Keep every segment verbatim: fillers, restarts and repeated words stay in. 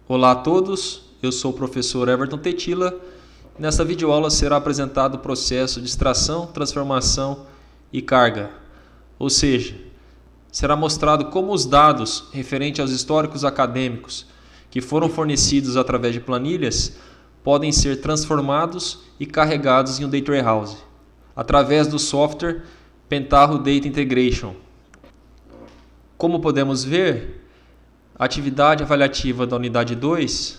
Olá a todos, eu sou o professor Everton Tetila. Nesta videoaula será apresentado o processo de extração, transformação e carga. Ou seja, será mostrado como os dados referentes aos históricos acadêmicos que foram fornecidos através de planilhas podem ser transformados e carregados em um Data Warehouse, através do software Pentaho Data Integration. Como podemos ver, a atividade avaliativa da unidade dois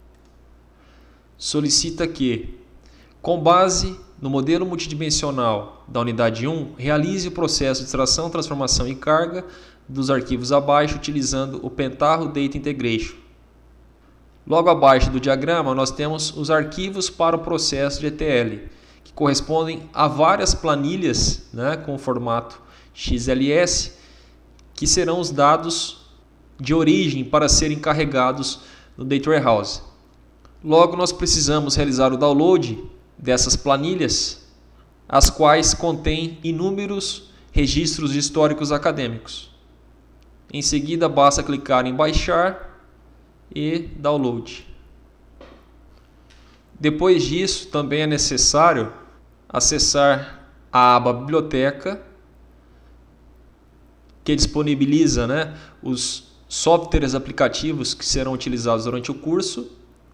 solicita que, com base no modelo multidimensional da unidade um, realize o processo de extração, transformação e carga dos arquivos abaixo utilizando o Pentaho Data Integration. Logo abaixo do diagrama nós temos os arquivos para o processo de E T L, que correspondem a várias planilhas, né, com o formato X L S, que serão os dados de origem para serem carregados no Data Warehouse. Logo, nós precisamos realizar o download dessas planilhas, as quais contêm inúmeros registros históricos acadêmicos. Em seguida, basta clicar em baixar e download. Depois disso, também é necessário acessar a aba Biblioteca, que disponibiliza, né, os softwares aplicativos que serão utilizados durante o curso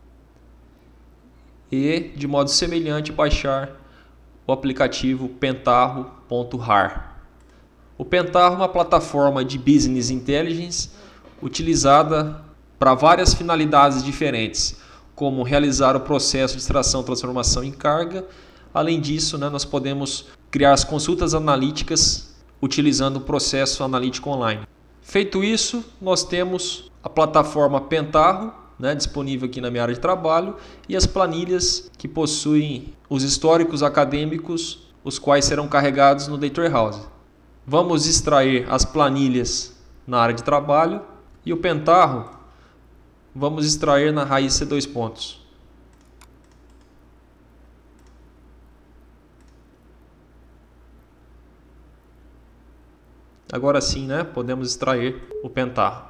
e, de modo semelhante, baixar o aplicativo pentaho ponto rar. O Pentaho é uma plataforma de Business Intelligence utilizada para várias finalidades diferentes, como realizar o processo de extração, transformação e carga. Além disso, né, nós podemos criar as consultas analíticas utilizando o processo analítico online. Feito isso, nós temos a plataforma Pentaho, né, disponível aqui na minha área de trabalho, e as planilhas que possuem os históricos acadêmicos, os quais serão carregados no Data Warehouse. Vamos extrair as planilhas na área de trabalho e o Pentaho vamos extrair na raiz C dois pontos. Agora sim, né, podemos extrair o Pentaho.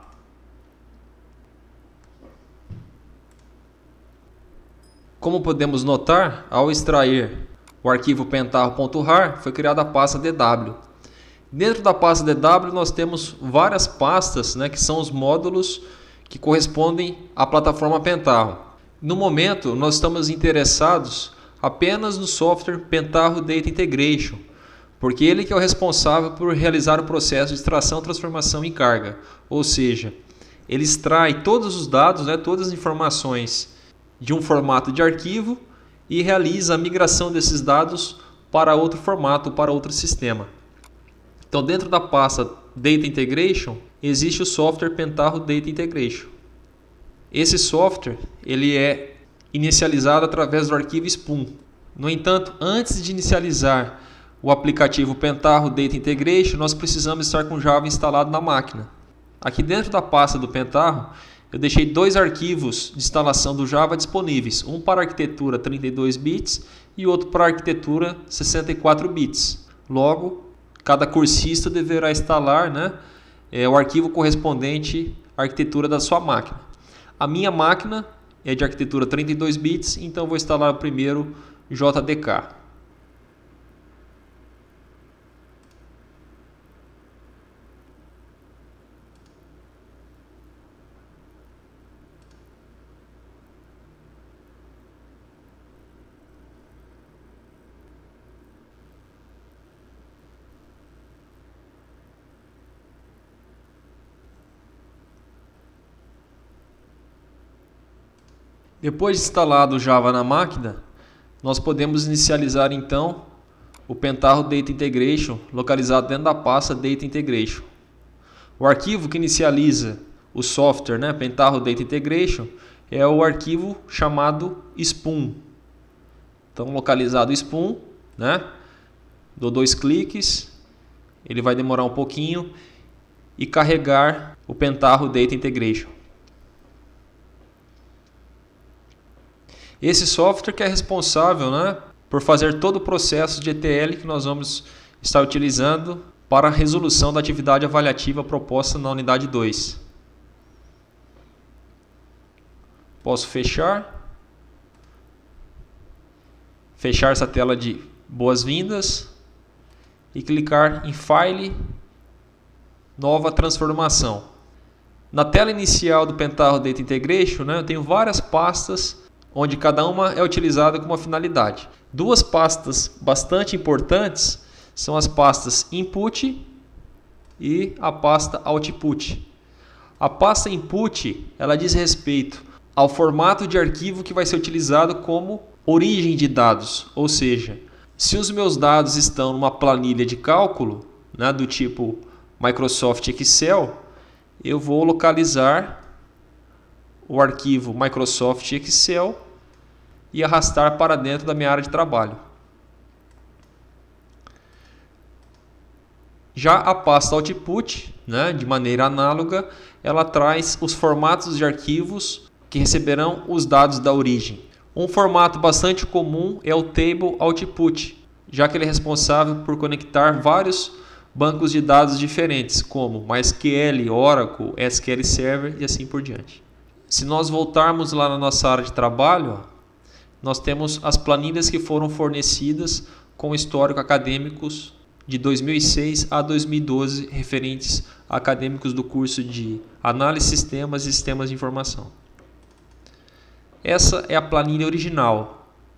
Como podemos notar, ao extrair o arquivo pentaho ponto rar, foi criada a pasta D W. Dentro da pasta D W nós temos várias pastas, né, que são os módulos que correspondem à plataforma Pentaho. No momento, nós estamos interessados apenas no software Pentaho Data Integration, porque ele que é o responsável por realizar o processo de extração, transformação e carga. Ou seja, ele extrai todos os dados, né, todas as informações de um formato de arquivo e realiza a migração desses dados para outro formato, para outro sistema. Então, dentro da pasta Data Integration, existe o software Pentaho Data Integration. Esse software ele é inicializado através do arquivo S P U M. No entanto, antes de inicializar o aplicativo Pentaho Data Integration, nós precisamos estar com Java instalado na máquina. Aqui dentro da pasta do Pentaho, eu deixei dois arquivos de instalação do Java disponíveis, um para arquitetura trinta e dois bits e outro para arquitetura sessenta e quatro bits. Logo, cada cursista deverá instalar, né, é, o arquivo correspondente à arquitetura da sua máquina. A minha máquina é de arquitetura trinta e dois bits, então vou instalar primeiro J D K. Depois de instalado o Java na máquina, nós podemos inicializar então o Pentaho Data Integration localizado dentro da pasta Data Integration. O arquivo que inicializa o software, né, Pentaho Data Integration, é o arquivo chamado S P U M. Então, localizado S P U M, né, dou dois cliques, ele vai demorar um pouquinho e carregar o Pentaho Data Integration. Esse software que é responsável, né, por fazer todo o processo de E T L que nós vamos estar utilizando para a resolução da atividade avaliativa proposta na unidade dois. Posso fechar. Fechar essa tela de boas-vindas e clicar em File, Nova transformação. Na tela inicial do Pentaho Data Integration, né, eu tenho várias pastas onde cada uma é utilizada com uma finalidade. Duas pastas bastante importantes são as pastas Input e a pasta Output. A pasta Input, ela diz respeito ao formato de arquivo que vai ser utilizado como origem de dados, ou seja, se os meus dados estão numa planilha de cálculo, né, do tipo Microsoft Excel, eu vou localizar o arquivo Microsoft Excel e arrastar para dentro da minha área de trabalho. Já a pasta Output, né, de maneira análoga, ela traz os formatos de arquivos que receberão os dados da origem. Um formato bastante comum é o Table Output, já que ele é responsável por conectar vários bancos de dados diferentes, como MySQL, Oracle, S Q L Server e assim por diante. Se nós voltarmos lá na nossa área de trabalho, ó, nós temos as planilhas que foram fornecidas com histórico acadêmicos de dois mil e seis a dois mil e doze, referentes a acadêmicos do curso de Análise de Sistemas e Sistemas de Informação. Essa é a planilha original.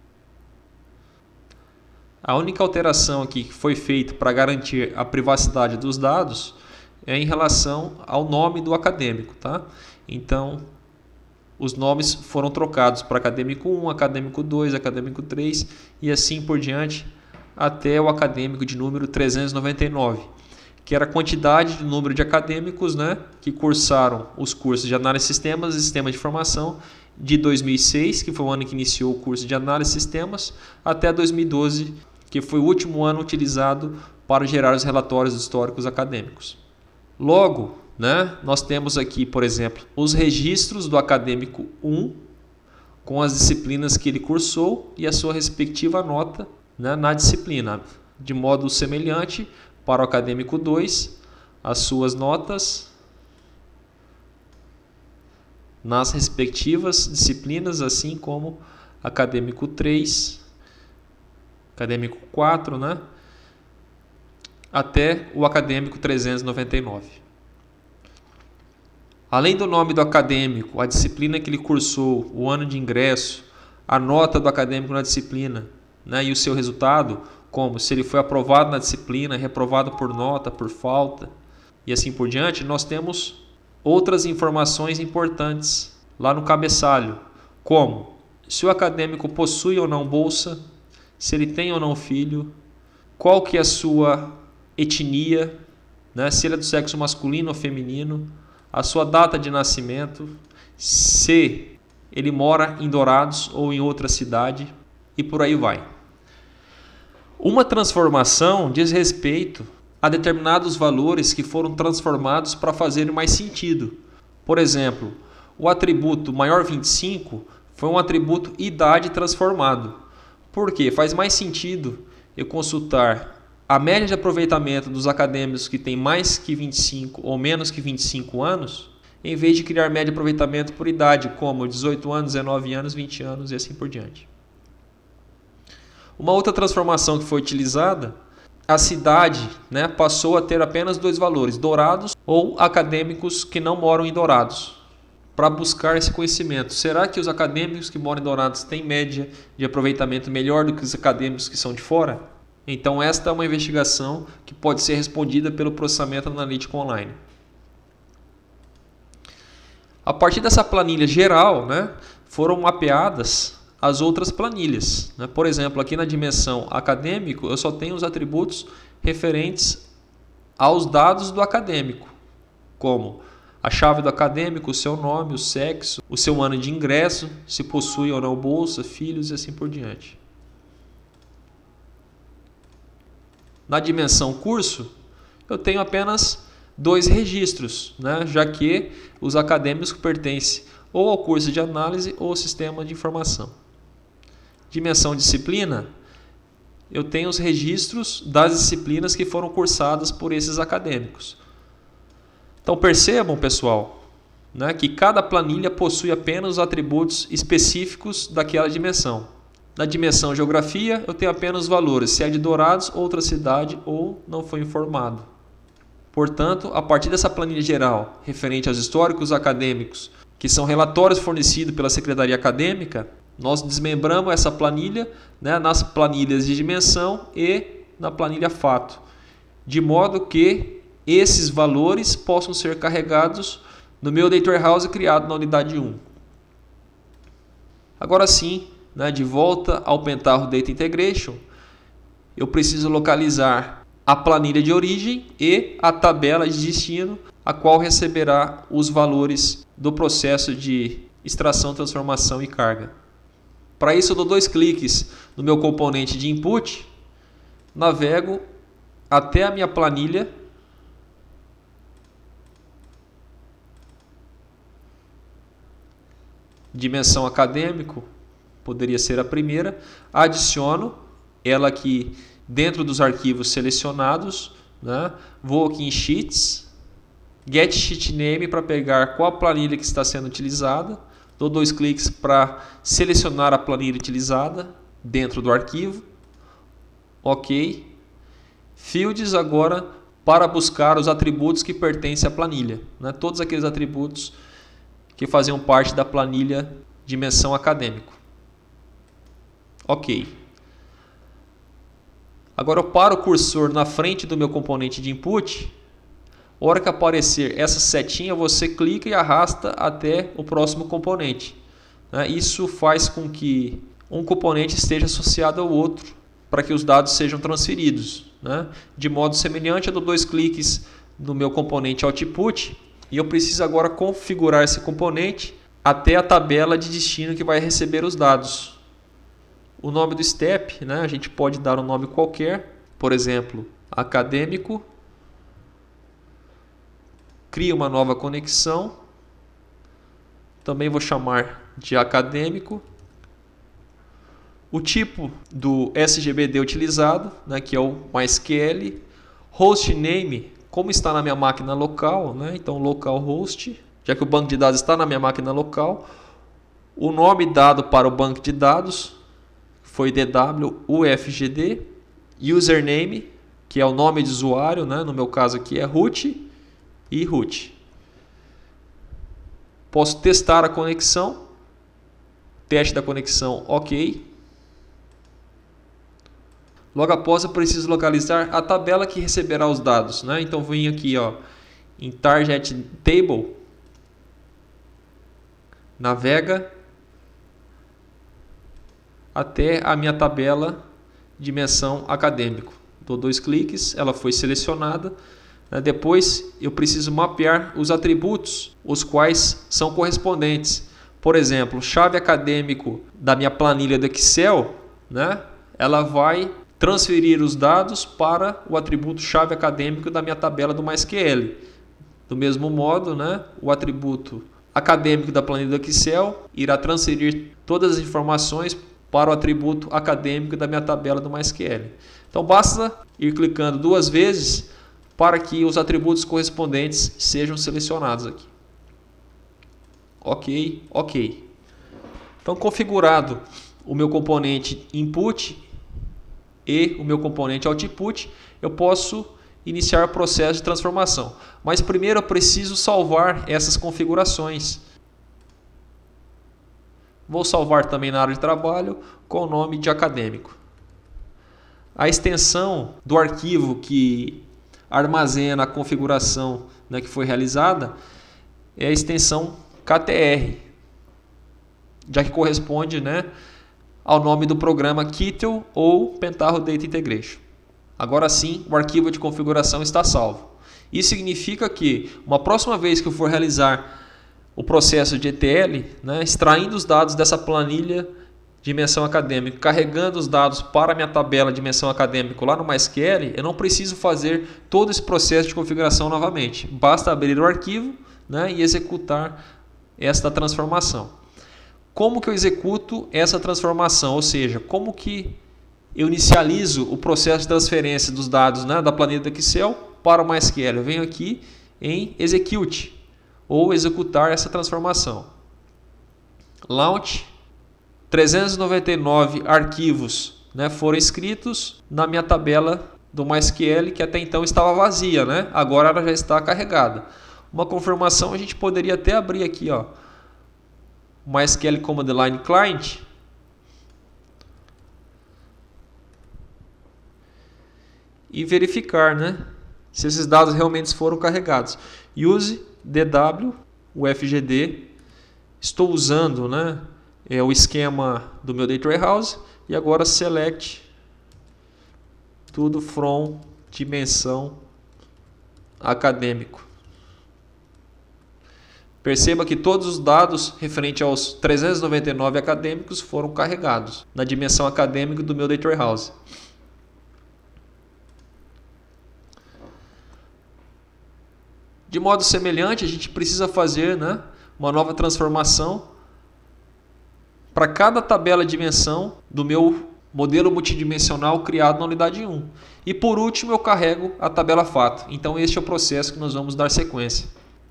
A única alteração aqui que foi feita para garantir a privacidade dos dados é em relação ao nome do acadêmico, tá? Então, os nomes foram trocados para acadêmico um, acadêmico dois, acadêmico três e assim por diante até o acadêmico de número trezentos e noventa e nove, que era a quantidade de número de acadêmicos, né, que cursaram os cursos de Análise de Sistemas e Sistemas de Informação de dois mil e seis, que foi o ano que iniciou o curso de Análise de Sistemas, até dois mil e doze, que foi o último ano utilizado para gerar os relatórios históricos acadêmicos. Logo, né, nós temos aqui, por exemplo, os registros do acadêmico um, com as disciplinas que ele cursou e a sua respectiva nota, né, na disciplina. De modo semelhante, para o acadêmico dois, as suas notas nas respectivas disciplinas, assim como acadêmico três, acadêmico quatro, né, até o acadêmico trezentos e noventa e nove. Além do nome do acadêmico, a disciplina que ele cursou, o ano de ingresso, a nota do acadêmico na disciplina, né, e o seu resultado, como se ele foi aprovado na disciplina, reprovado por nota, por falta e assim por diante, nós temos outras informações importantes lá no cabeçalho, como se o acadêmico possui ou não bolsa, se ele tem ou não filho, qual que é a sua etnia, né, se ele é do sexo masculino ou feminino, a sua data de nascimento, se ele mora em Dourados ou em outra cidade e por aí vai. Uma transformação diz respeito a determinados valores que foram transformados para fazer mais sentido. Por exemplo, o atributo maior vinte e cinco foi um atributo idade transformado. Por quê? Faz mais sentido eu consultar a média de aproveitamento dos acadêmicos que têm mais que vinte e cinco ou menos que vinte e cinco anos, em vez de criar média de aproveitamento por idade, como dezoito anos, dezenove anos, vinte anos e assim por diante. Uma outra transformação que foi utilizada, a cidade, né, passou a ter apenas dois valores, Dourados ou acadêmicos que não moram em Dourados, para buscar esse conhecimento. Será que os acadêmicos que moram em Dourados têm média de aproveitamento melhor do que os acadêmicos que são de fora? Então esta é uma investigação que pode ser respondida pelo processamento analítico online. A partir dessa planilha geral, né, foram mapeadas as outras planilhas, né? Por exemplo, aqui na dimensão acadêmico, eu só tenho os atributos referentes aos dados do acadêmico, como a chave do acadêmico, o seu nome, o sexo, o seu ano de ingresso, se possui ou não bolsa, filhos e assim por diante. Na dimensão curso, eu tenho apenas dois registros, né? Já que os acadêmicos pertencem ou ao curso de análise ou ao sistema de informação. Dimensão disciplina, eu tenho os registros das disciplinas que foram cursadas por esses acadêmicos. Então percebam, pessoal, né, que cada planilha possui apenas os atributos específicos daquela dimensão. Na dimensão geografia, eu tenho apenas os valores, se é de Dourados, outra cidade ou não foi informado. Portanto, a partir dessa planilha geral, referente aos históricos acadêmicos, que são relatórios fornecidos pela Secretaria Acadêmica, nós desmembramos essa planilha, né, nas planilhas de dimensão e na planilha fato, de modo que esses valores possam ser carregados no meu Data Warehouse criado na unidade um. Agora sim, né, de volta ao Pentaho Data Integration, eu preciso localizar a planilha de origem e a tabela de destino, a qual receberá os valores do processo de extração, transformação e carga. Para isso eu dou dois cliques no meu componente de input, navego até a minha planilha, dimensão acadêmico, poderia ser a primeira, adiciono ela aqui dentro dos arquivos selecionados, né? Vou aqui em Sheets, Get Sheet Name para pegar qual a planilha que está sendo utilizada, dou dois cliques para selecionar a planilha utilizada dentro do arquivo, ok. Fields agora para buscar os atributos que pertencem à planilha, né? Todos aqueles atributos que faziam parte da planilha dimensão acadêmico. Ok. Agora eu paro o cursor na frente do meu componente de input. A hora que aparecer essa setinha, você clica e arrasta até o próximo componente. Isso faz com que um componente esteja associado ao outro para que os dados sejam transferidos. De modo semelhante, eu dou dois cliques no meu componente Output e eu preciso agora configurar esse componente até a tabela de destino que vai receber os dados. O nome do step, né, a gente pode dar um nome qualquer, por exemplo, acadêmico. Cria uma nova conexão. Também vou chamar de acadêmico. O tipo do S G B D utilizado, né, que é o MySQL. Hostname, como está na minha máquina local, né, então localhost, já que o banco de dados está na minha máquina local. O nome dado para o banco de dados foi D W U F G D. Username, que é o nome de usuário, né, no meu caso aqui é root e root. Posso testar a conexão. Teste da conexão, ok. Logo após eu preciso localizar a tabela que receberá os dados, né? Então venho aqui, ó, em Target Table, navega até a minha tabela dimensão acadêmico. Dou dois cliques, ela foi selecionada. Depois eu preciso mapear os atributos, os quais são correspondentes. Por exemplo, chave acadêmico da minha planilha do Excel, né? Ela vai transferir os dados para o atributo chave acadêmico da minha tabela do MySQL. Do mesmo modo, né, o atributo acadêmico da planilha do Excel irá transferir todas as informações para o atributo acadêmico da minha tabela do MySQL. Então basta ir clicando duas vezes para que os atributos correspondentes sejam selecionados aqui. Ok, ok. Então configurado o meu componente input e o meu componente output, eu posso iniciar o processo de transformação. Mas primeiro eu preciso salvar essas configurações. Vou salvar também na área de trabalho com o nome de acadêmico. A extensão do arquivo que armazena a configuração, né, que foi realizada é a extensão K T R, já que corresponde, né, ao nome do programa Kittel ou Pentaho Data Integration. Agora sim, o arquivo de configuração está salvo. Isso significa que uma próxima vez que eu for realizar o processo de E T L, né, extraindo os dados dessa planilha dimensão acadêmica, carregando os dados para a minha tabela dimensão acadêmico lá no MySQL, eu não preciso fazer todo esse processo de configuração novamente. Basta abrir o arquivo, né, e executar esta transformação. Como que eu executo essa transformação? Ou seja, como que eu inicializo o processo de transferência dos dados, né, da planilha do Excel para o MySQL? Eu venho aqui em Execute. ou executar essa transformação. Launch, trezentos e noventa e nove arquivos, né, foram inscritos na minha tabela do MySQL, que até então estava vazia, né? Agora ela já está carregada. Uma confirmação, a gente poderia até abrir aqui, ó, MySQL Command Line Client e verificar, né, se esses dados realmente foram carregados. Use D W, o F G D. Estou usando, né, é, o esquema do meu Data Warehouse e agora select tudo from dimensão acadêmico. Perceba que todos os dados referentes aos trezentos e noventa e nove acadêmicos foram carregados na dimensão acadêmica do meu Data Warehouse. De modo semelhante, a gente precisa fazer, né, uma nova transformação para cada tabela de dimensão do meu modelo multidimensional criado na unidade um. E por último, eu carrego a tabela fato. Então, este é o processo que nós vamos dar sequência.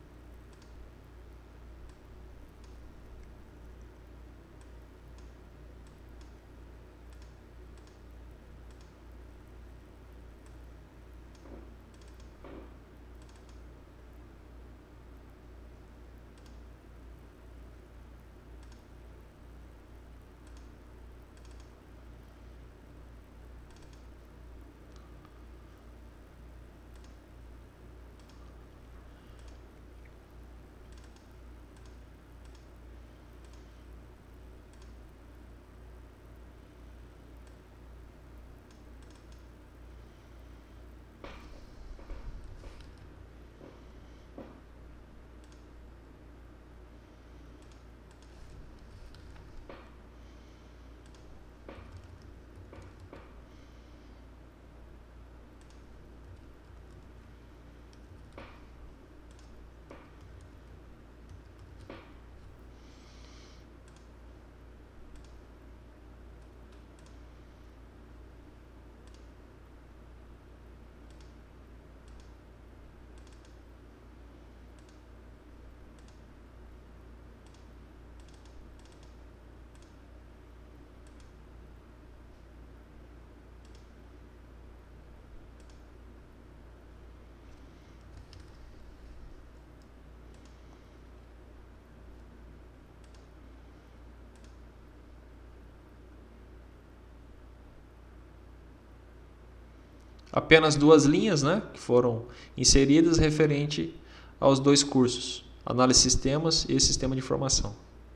Apenas duas linhas, né, que foram inseridas referente aos dois cursos, Análise de Sistemas e Sistema de Informação.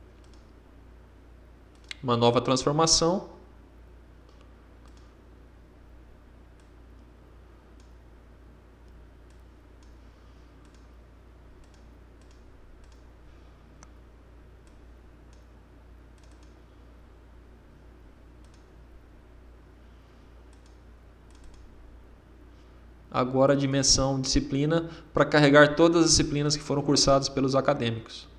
Uma nova transformação. Agora a dimensão disciplina para carregar todas as disciplinas que foram cursadas pelos acadêmicos.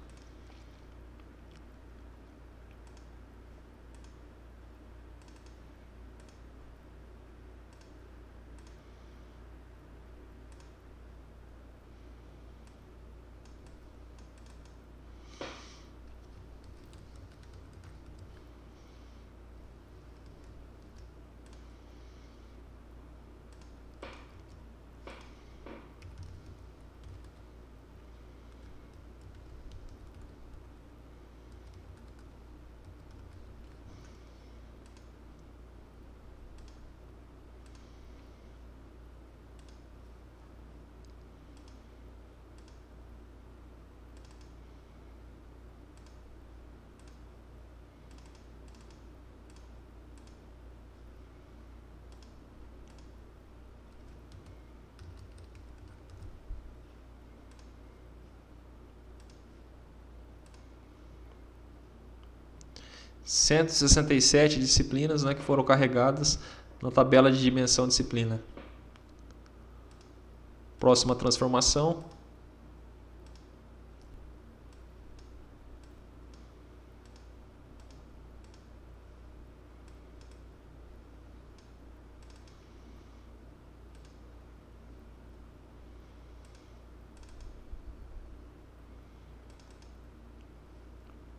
cento e sessenta e sete disciplinas, né, que foram carregadas na tabela de dimensão disciplina. Próxima transformação.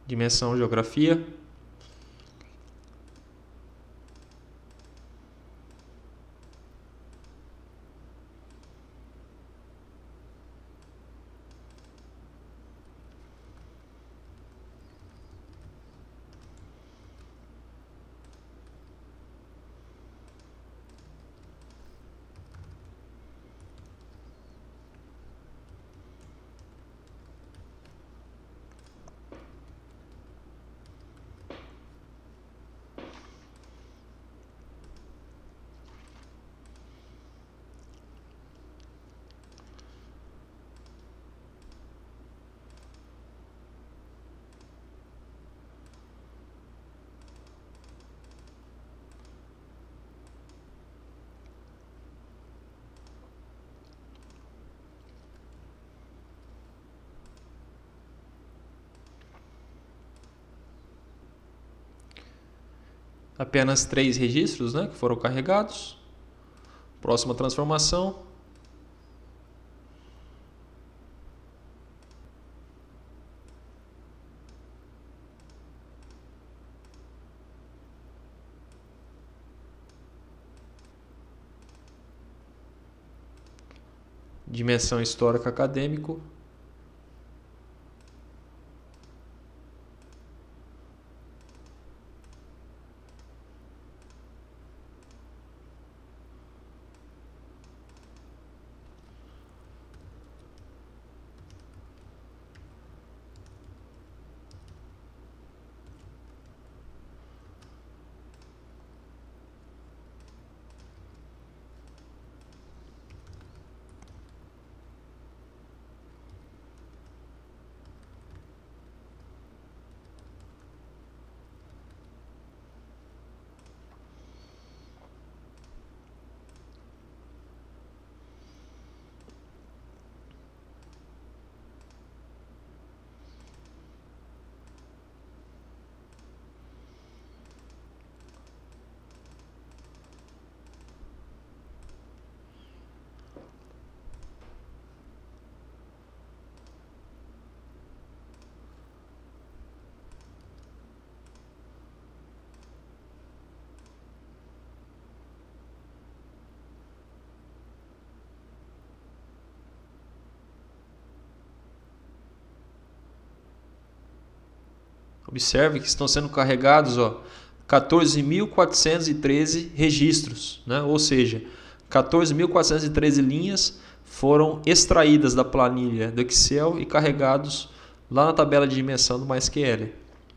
dimensão geografia. Apenas três registros, né, que foram carregados. Próxima transformação. Dimensão histórica acadêmico. Observe que estão sendo carregados, ó, quatorze mil quatrocentos e treze registros, né? Ou seja, quatorze mil quatrocentos e treze linhas foram extraídas da planilha do Excel e carregados lá na tabela de dimensão do MySQL.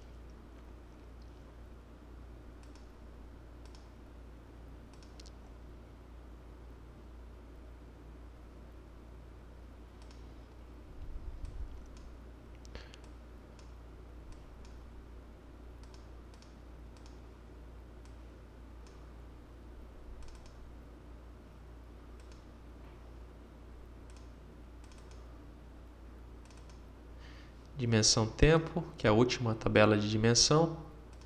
Dimensão tempo, que é a última tabela de dimensão.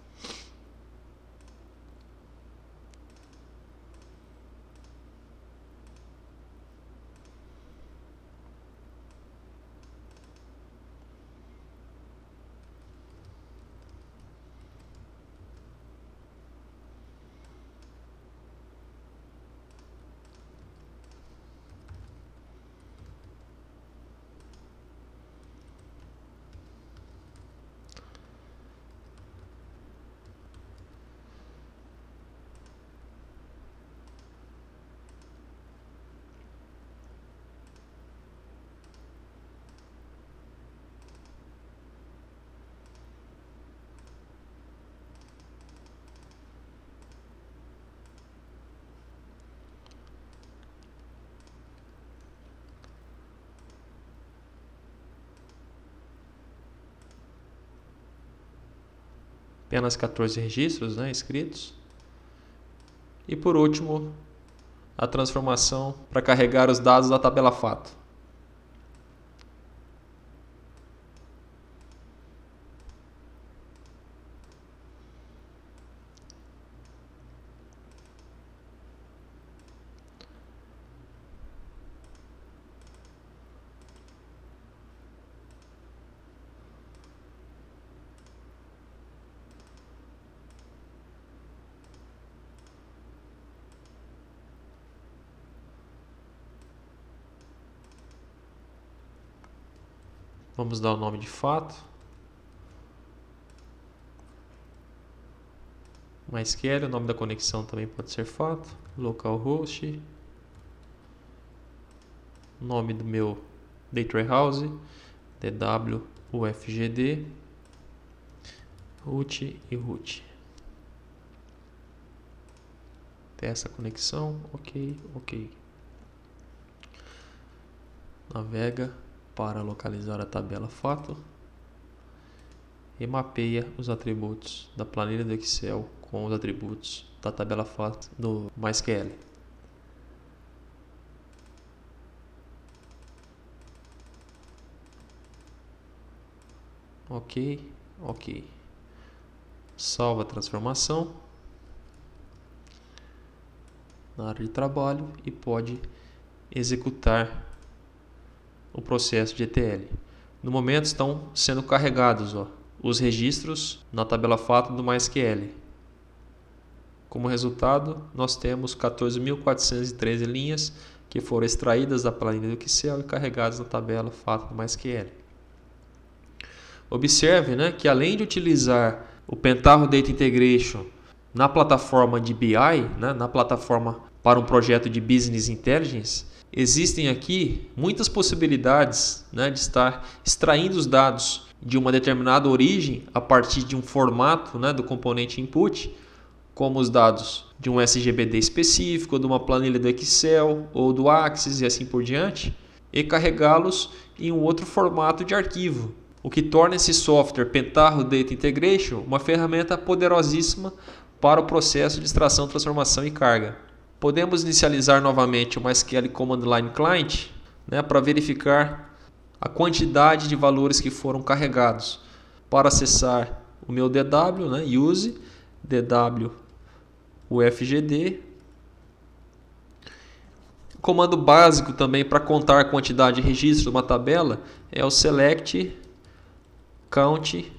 Apenas quatorze registros, né, escritos. E por último, a transformação para carregar os dados da tabela fato. Vamos dar o nome de fato. MySQL, o nome da conexão também pode ser fato. Localhost. Nome do meu Data Warehouse, D W U F G D. Root e root. Tem essa conexão, ok, ok. Navega para localizar a tabela fato e mapeia os atributos da planilha do Excel com os atributos da tabela fato do MySQL. Ok, ok. Salva a transformação na área de trabalho e pode executar o processo de E T L. No momento estão sendo carregados ó, os registros na tabela fato do MySQL. Como resultado, nós temos quatorze mil quatrocentas e treze linhas que foram extraídas da planilha do Excel e carregadas na tabela fato do MySQL. Observe, né, que além de utilizar o Pentaho Data Integration na plataforma de B I, né, na plataforma para um projeto de Business Intelligence, existem aqui muitas possibilidades, né, de estar extraindo os dados de uma determinada origem a partir de um formato, né, do componente input, como os dados de um S G B D específico, ou de uma planilha do Excel ou do Axis e assim por diante, e carregá-los em um outro formato de arquivo, o que torna esse software Pentaho Data Integration uma ferramenta poderosíssima para o processo de extração, transformação e carga. Podemos inicializar novamente o MySQL Command Line Client, né, para verificar a quantidade de valores que foram carregados. Para acessar o meu D W, né, use D W U F G D. O comando básico também para contar a quantidade de registros de uma tabela é o select count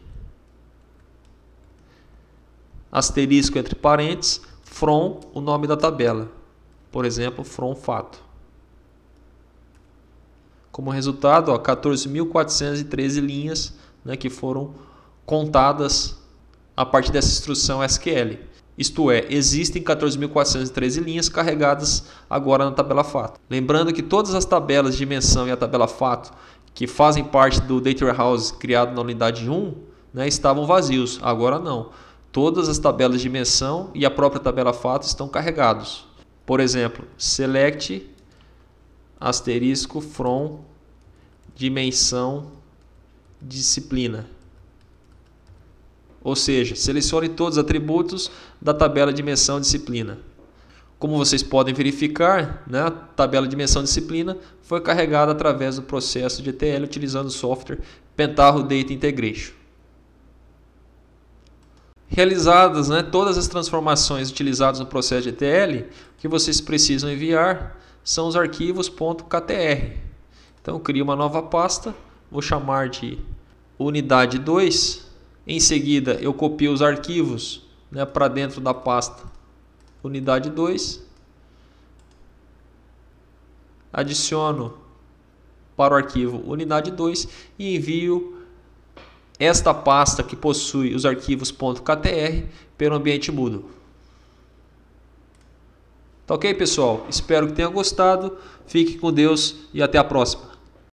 asterisco entre parênteses from o nome da tabela, por exemplo, from fato. Como resultado, quatorze mil quatrocentas e treze linhas, né, que foram contadas a partir dessa instrução S Q L. Isto é, existem quatorze mil quatrocentas e treze linhas carregadas agora na tabela fato. Lembrando que todas as tabelas de dimensão e a tabela fato que fazem parte do Data Warehouse criado na unidade um, né, estavam vazios. Agora não. Todas as tabelas de dimensão e a própria tabela fato estão carregados. Por exemplo, select asterisco from dimensão disciplina. Ou seja, selecione todos os atributos da tabela dimensão disciplina. Como vocês podem verificar, né, a tabela dimensão disciplina foi carregada através do processo de E T L utilizando o software Pentaho Data Integration. Realizadas, né, todas as transformações utilizadas no processo de E T L, o que vocês precisam enviar são os arquivos .ktr. Então eu crio uma nova pasta, vou chamar de unidade dois. Em seguida eu copio os arquivos, né, para dentro da pasta unidade dois. Adiciono para o arquivo unidade dois e envio esta pasta que possui os arquivos .ktr pelo ambiente Moodle. Tá ok, pessoal? Espero que tenha gostado. Fique com Deus e até a próxima.